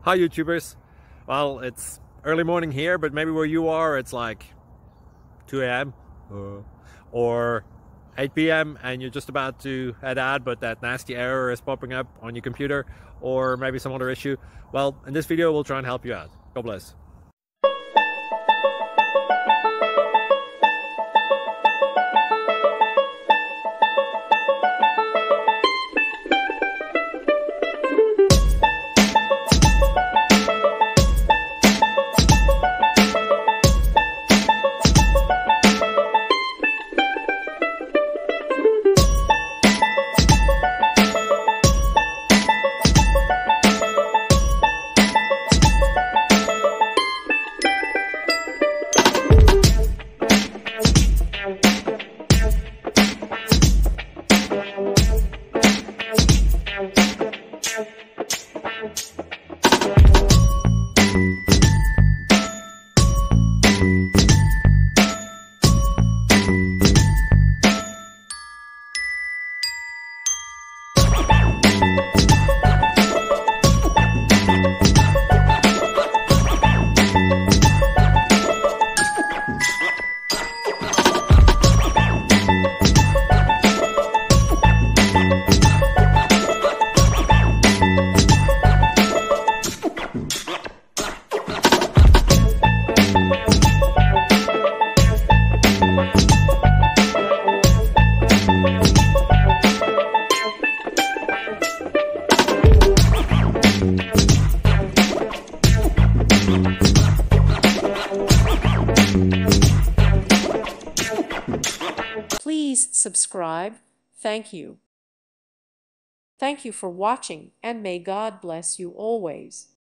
Hi YouTubers. Well, it's early morning here, but maybe where you are it's like 2 a.m. or 8 p.m. and you're just about to head out, but that nasty error is popping up on your computer, or maybe some other issue. Well, in this video we'll try and help you out. God bless. Please subscribe. Thank you. Thank you for watching, and may God bless you always.